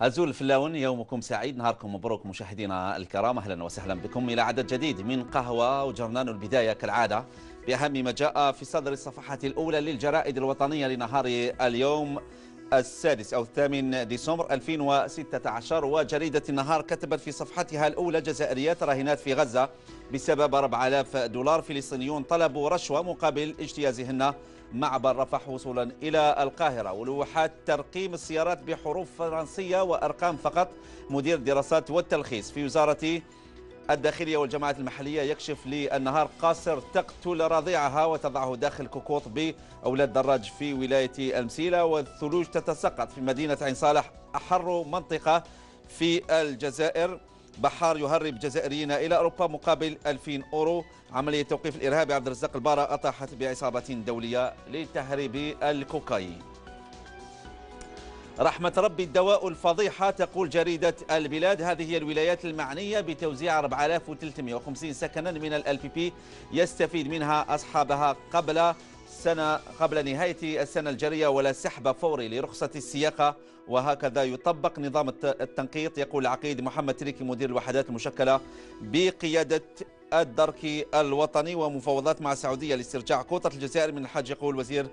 أزول فلاون، يومكم سعيد، نهاركم مبروك مشاهدينا الكرام. أهلا وسهلا بكم إلى عدد جديد من قهوة وجرنان البداية كالعادة بأهم ما جاء في صدر الصفحات الأولى للجرائد الوطنية لنهار اليوم السادس أو الثامن ديسمبر 2016. وجريدة النهار كتبت في صفحتها الأولى: جزائريات راهنات في غزة بسبب 4000 دولار، فلسطينيون طلبوا رشوة مقابل اجتيازهن معبر رفح وصولا إلى القاهرة، ولوحات ترقيم السيارات بحروف فرنسية وأرقام فقط. مدير الدراسات والتلخيص في وزارة الداخلية والجماعات المحلية يكشف للنهار: قاصر تقتل رضيعها وتضعه داخل كوكوط بأولاد دراج في ولاية المسيلة، والثلوج تتساقط في مدينة عين صالح أحر منطقة في الجزائر. بحار يهرب جزائريين إلى أوروبا مقابل 2000 أورو. عملية توقيف الإرهابي عبد الرزاق البارة أطاحت بعصابة دولية لتهريب الكوكايين. رحمة ربي الدواء الفضيحة، تقول جريدة البلاد. هذه هي الولايات المعنية بتوزيع 4350 سكنا من الLPP، يستفيد منها أصحابها قبل نهاية السنة الجارية، ولا سحب فوري لرخصة السياقة، وهكذا يطبق نظام التنقيط. يقول العقيد محمد تريكي مدير الوحدات المشكلة بقيادة الدرك الوطني ومفاوضات مع السعودية لاسترجاع كوطة الجزائر من الحج. يقول وزير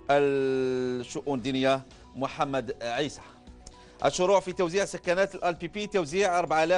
الشؤون الدينية محمد عيسى. الشروع في توزيع سكنات الLPP، توزيع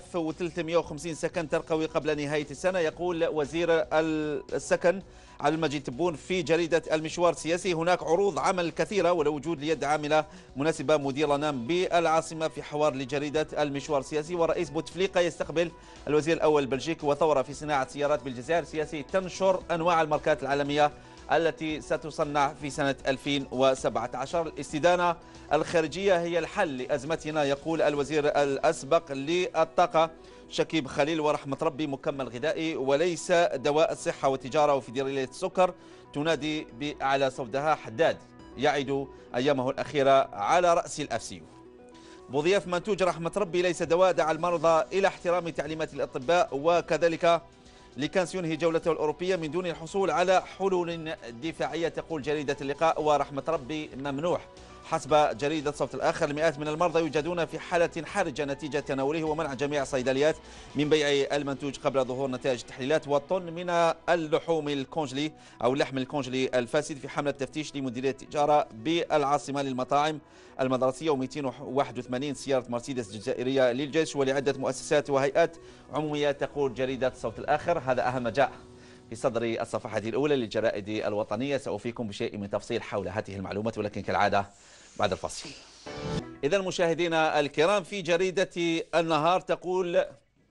4350 سكن ترقوي قبل نهاية السنة. يقول وزير السكن علي المجيد تبون في جريدة المشوار السياسي: هناك عروض عمل كثيرة ولوجود اليد عاملة مناسبة. مدير نام بالعاصمة في حوار لجريدة المشوار السياسي. ورئيس بوتفليقة يستقبل الوزير الأول البلجيكي. وثورة في صناعة سيارات بالجزائر، سياسي تنشر أنواع الماركات العالمية التي ستصنع في سنة 2017. الاستدانة الخارجية هي الحل لأزمتنا، يقول الوزير الأسبق للطاقة شكيب خليل. ورحمة ربي مكمل غذائي وليس دواء الصحة والتجارة. وفيدرالية السكر تنادي بأعلى صوتها. حداد يعد أيامه الأخيرة على رأس الأفسيو. بوظياف منتوج رحمة ربي ليس دواء، دعا المرضى إلى احترام تعليمات الأطباء. وكذلك لكانس ينهي جولته الأوروبية من دون الحصول على حلول دفاعية، تقول جريدة اللقاء. ورحمة ربي ممنوح حسب جريدة صوت الآخر. المئات من المرضى يوجدون في حالة حرجة نتيجة تناوله، ومنع جميع الصيدليات من بيع المنتوج قبل ظهور نتائج التحليلات. وطن من اللحوم الكونجلي أو اللحم الكونجلي الفاسد في حملة تفتيش لمديرية التجارة بالعاصمة للمطاعم المدرسية. و281 سيارة مرسيدس جزائرية للجيش ولعدة مؤسسات وهيئات عمومية، تقول جريدة صوت الآخر. هذا أهم ما جاء في صدر الصفحة الأولى للجرائد الوطنية. سأوفيكم بشيء من تفصيل حول هذه المعلومات، ولكن كالعادة بعد الفصل. إذا مشاهدينا الكرام، في جريدة النهار تقول: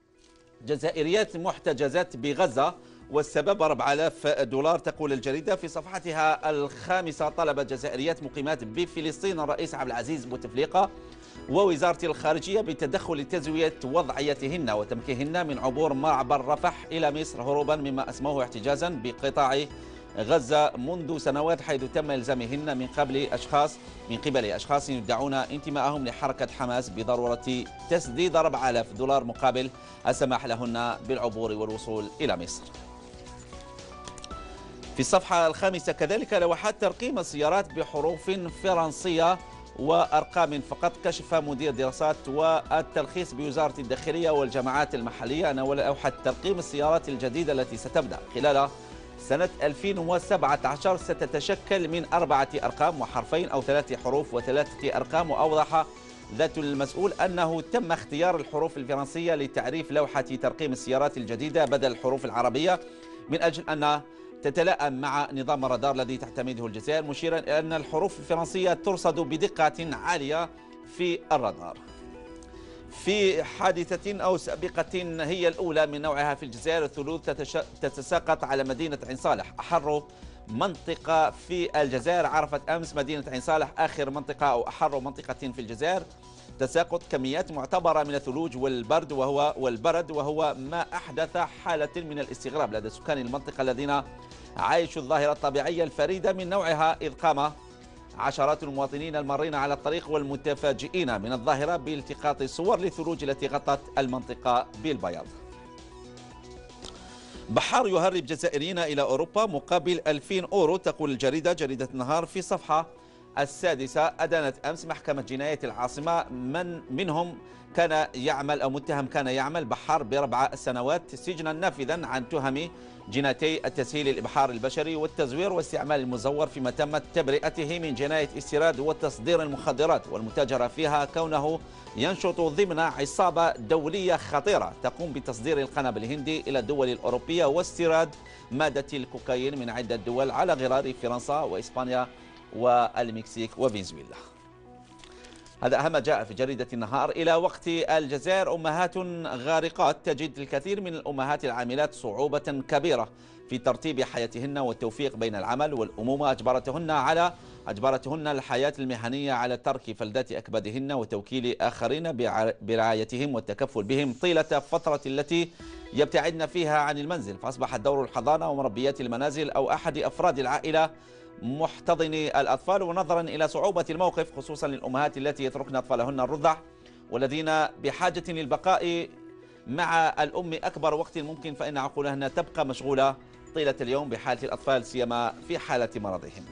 جزائريات محتجزات بغزة والسبب 4000 دولار. تقول الجريدة في صفحتها الخامسة: طلبت جزائريات مقيمات بفلسطين الرئيس عبد العزيز بوتفليقة ووزارة الخارجية بتدخل لتزوية وضعيتهن وتمكينهن من عبور معبر رفح إلى مصر، هروبا مما أسموه احتجازا بقطاع غزة منذ سنوات، حيث تم إلزامهن من قبل أشخاص يدعون انتماءهم لحركة حماس بضرورة تسديد 4000 دولار مقابل السماح لهن بالعبور والوصول إلى مصر. في الصفحة الخامسة كذلك: لوحات ترقيم السيارات بحروف فرنسية وأرقام فقط. كشف مدير الدراسات والتلخيص بوزارة الداخلية والجماعات المحلية أن لوحة ترقيم السيارات الجديدة التي ستبدأ خلال سنة 2017 ستتشكل من 4 أرقام وحرفين أو 3 حروف و3 أرقام. وأوضح ذات المسؤول أنه تم اختيار الحروف الفرنسية لتعريف لوحة ترقيم السيارات الجديدة بدل الحروف العربية من أجل أن تتلائم مع نظام الرادار الذي تعتمده الجزائر، مشيرا إلى أن الحروف الفرنسية ترصد بدقة عالية في الرادار. في حادثة أو سابقة هي الأولى من نوعها في الجزائر، الثلوج تتساقط على مدينة عين صالح، أحر منطقة في الجزائر. عرفت أمس مدينة عين صالح آخر منطقة أو أحر منطقة في الجزائر تساقط كميات معتبرة من الثلوج والبرد، وهو ما أحدث حالة من الاستغراب لدى سكان المنطقة الذين عايشوا الظاهرة الطبيعية الفريدة من نوعها، إذ قام عشرات المواطنين المارين على الطريق والمتفاجئين من الظاهرة بالتقاط صور للثلوج التي غطت المنطقة بالبياض. بحار يهرب جزائريين إلى أوروبا مقابل 2000 أورو، تقول جريدة النهار في صفحة السادسة أدانت أمس محكمة جنايات العاصمة منهم كان يعمل أو متهم كان يعمل بحار ب4 سنوات سجنا نافذا عن تهم جنايتي التسهيل الإبحار البشري والتزوير واستعمال المزور، فيما تمت تبرئته من جناية استيراد وتصدير المخدرات والمتاجرة فيها، كونه ينشط ضمن عصابة دولية خطيرة تقوم بتصدير القنابل الهندي إلى الدول الأوروبية واستيراد مادة الكوكايين من عدة دول على غرار فرنسا وإسبانيا والمكسيك وفنزويلا. هذا أهم ما جاء في جريدة النهار. إلى وقت الجزائر أمهات غارقات، تجد الكثير من الأمهات العاملات صعوبة كبيرة في ترتيب حياتهن والتوفيق بين العمل والأمومة، أجبرتهن الحياة المهنية على ترك فلذات أكبادهن وتوكيل آخرين برعايتهم والتكفل بهم طيلة فترة التي يبتعدن فيها عن المنزل، فأصبح دور الحضانة ومربيات المنازل أو أحد أفراد العائلة محتضني الأطفال. ونظرا إلى صعوبة الموقف خصوصا للأمهات التي يتركن أطفالهن الرضع والذين بحاجة للبقاء مع الأم أكبر وقت ممكن، فإن عقولهن تبقى مشغولة طيلة اليوم بحالة الأطفال سيما في حالة مرضهم.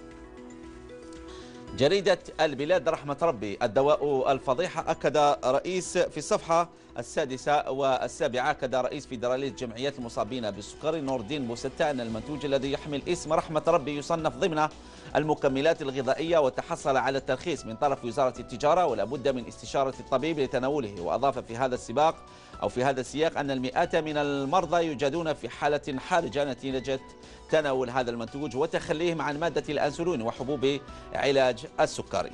جريدة البلاد رحمة ربي، الدواء الفضيحة، أكد رئيس في الصفحة 6 و7 أكد رئيس فيدرالية جمعيات المصابين بالسكري نور الدين بوستة أن المنتوج الذي يحمل اسم رحمة ربي يصنف ضمن المكملات الغذائية وتحصل على الترخيص من طرف وزارة التجارة ولا بد من استشارة الطبيب لتناوله. وأضاف في هذا السياق أن المئات من المرضى يوجدون في حالة حرجة نتيجة تناول هذا المنتوج وتخليهم عن مادة الأنسولين وحبوب علاج السكري.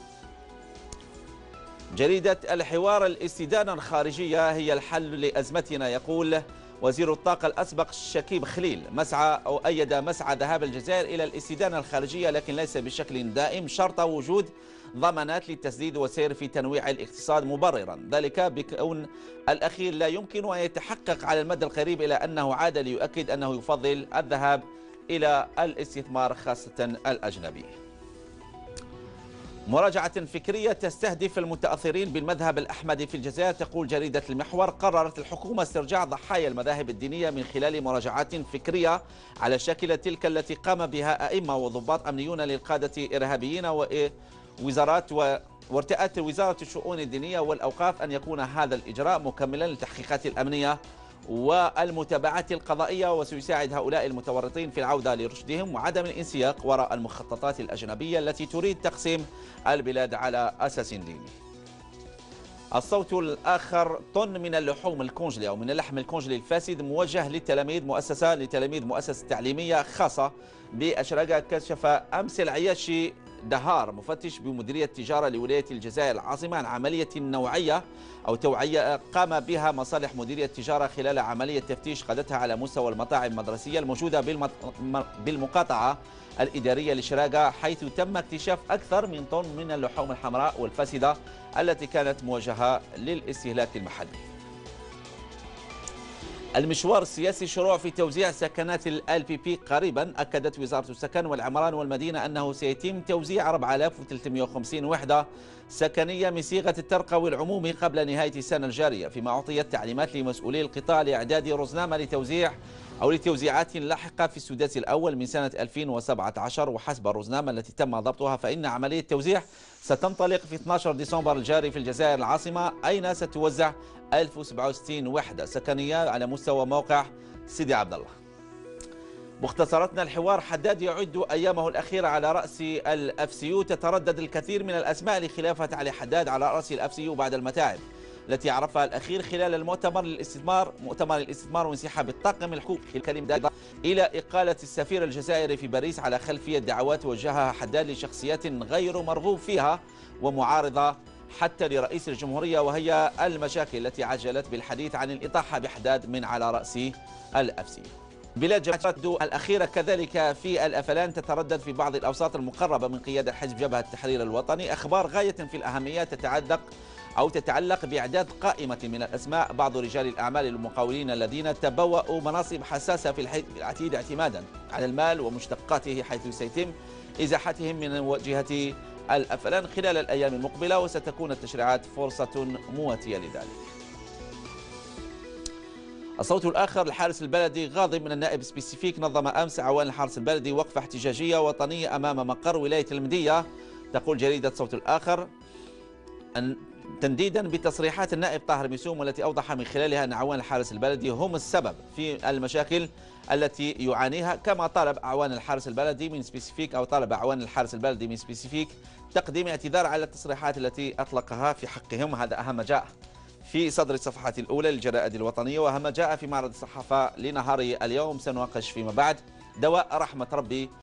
جريدة الحوار، الاستدانة الخارجية هي الحل لأزمتنا، يقول وزير الطاقة الأسبق شكيب خليل أيد مسعى ذهاب الجزائر إلى الاستدانة الخارجية لكن ليس بشكل دائم، شرط وجود ضمانات للتسديد والسير في تنويع الاقتصاد، مبررا ذلك بكون الأخير لا يمكن أن يتحقق على المدى القريب، إلى أنه عاد ليؤكد أنه يفضل الذهاب إلى الاستثمار خاصة الأجنبي. مراجعة فكرية تستهدف المتأثرين بالمذهب الأحمدي في الجزائر، تقول جريدة المحور قررت الحكومة استرجاع ضحايا المذاهب الدينية من خلال مراجعات فكرية على شكل تلك التي قام بها أئمة وضباط أمنيون للقادة إرهابيين وارتأت وزارة الشؤون الدينية والأوقاف أن يكون هذا الإجراء مكملا للتحقيقات الأمنية والمتابعات القضائية، وسيساعد هؤلاء المتورطين في العودة لرشدهم وعدم الانسياق وراء المخططات الأجنبية التي تريد تقسيم البلاد على أساس ديني. الصوت الآخر، طن من اللحوم الكونجلي أو من اللحم الكونجلي الفاسد موجه لتلاميذ مؤسسة تعليمية خاصة بأشراقة. كشف أمس العياشي دهار مفتش بمديرية التجارة لولاية الجزائر العاصمة عن عملية توعية قام بها مصالح مديرية التجارة خلال عملية تفتيش قادتها على مستوى المطاعم المدرسية الموجودة بالمقاطعة الإدارية لشراقة، حيث تم اكتشاف أكثر من طن من اللحوم الحمراء والفاسدة التي كانت موجهة للاستهلاك المحلي. المشوار السياسي، شروع في توزيع سكنات LPP قريبا. أكدت وزارة السكن والعمران والمدينة أنه سيتم توزيع 4350 وحدة سكنية من صيغة الترقوي العمومي قبل نهاية السنة الجارية، فيما أعطيت تعليمات لمسؤولي القطاع لإعداد رزنامة لتوزيعات لاحقة في السداس الأول من سنة 2017. وحسب الرزنامة التي تم ضبطها فإن عملية التوزيع ستنطلق في 12 ديسمبر الجاري في الجزائر العاصمة، أين ستوزع 1067 وحدة سكنية على مستوى موقع سيدي عبد الله. مختصرتنا الحوار، حداد يعد أيامه الأخيرة على رأس الأفسيو، تتردد الكثير من الأسماء لخلافة علي حداد على رأس الأفسيو بعد المتاعب التي عرفها الأخير خلال مؤتمر الاستثمار وانسحاب الطاقم الحكومي. الكلمة إلى إقالة السفير الجزائري في باريس على خلفية دعوات وجهها حداد لشخصيات غير مرغوب فيها ومعارضة حتى لرئيس الجمهورية، وهي المشاكل التي عجلت بالحديث عن الإطاحة بحداد من على رأس الأفسي. بلاد جبهة الأخيرة كذلك في الأفلان تتردد في بعض الأوساط المقربة من قيادة حزب جبهة التحرير الوطني أخبار غاية في الأهمية تتعلق بإعداد قائمة من الأسماء بعض رجال الأعمال المقاولين الذين تبوأوا مناصب حساسة في العتيد اعتمادا على المال ومشتقاته، حيث سيتم إزاحتهم من واجهة الأفلان خلال الأيام المقبلة، وستكون التشريعات فرصة مواتية لذلك. الصوت الآخر، الحارس البلدي غاضب من النائب سبيسيفيك. نظم أمس عوان الحارس البلدي وقفة احتجاجية وطنية أمام مقر ولاية المندية. تقول جريدة صوت الآخر أن تنديدا بتصريحات النائب طاهر ميسوم، والتي أوضح من خلالها أن عوان الحارس البلدي هم السبب في المشاكل التي يعانيها، كما طالب أعوان الحارس البلدي من سبيسيفيك، أو طالب أعوان الحارس البلدي من سبيسيفيك تقديم اعتذار على التصريحات التي أطلقها في حقهم. هذا أهم ما جاء في صدر الصفحات الأولى للجرائد الوطنية، وأهم ما جاء في معرض الصحافة لنهار اليوم. سنناقش فيما بعد دواء رحمة ربي